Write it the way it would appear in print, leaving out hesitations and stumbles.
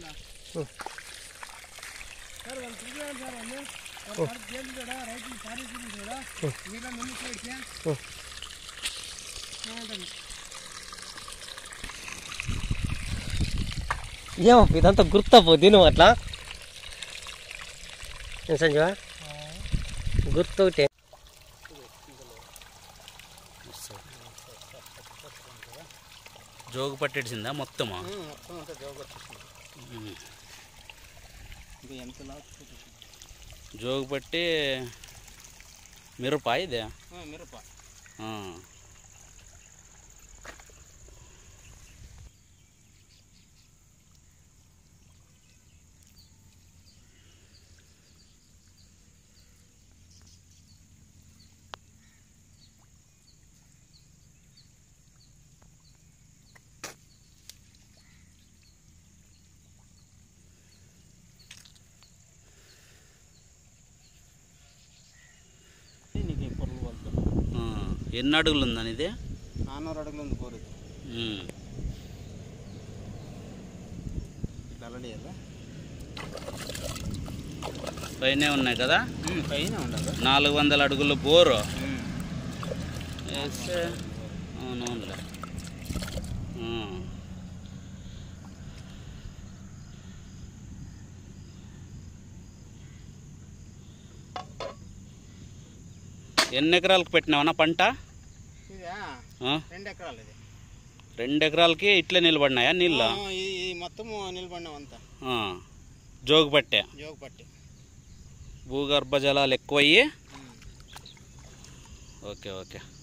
ఏమో ఇదంతా గుర్తపోద్ది నువ్వు అట్లా సంజీవ గుర్తు ఒకటే జోగు పట్టేసిందా మొత్తమా జోగు పట్టి మిరప ఇదే మిరప ఎన్ని అడుగులు ఉందని ఇది 400 అడుగులు ఉంది బోరు పైనే ఉన్నాయి కదా పైన ఉండదు 400 అడుగులు బోరు వేస్తే అవునవునులే ఎన్ని ఎకరాలకు పెట్టినావన్నా పంట 2 ఎకరాలు ఇది 2 ఎకరాలకి ఇట్లే నిలబడినాయా నీళ్ళు మొత్తం నిలబడినామంతా జోగు పట్టే భూగర్భ భూగర్భ జలాలు ఎక్కువయ్యి ఓకే ఓకే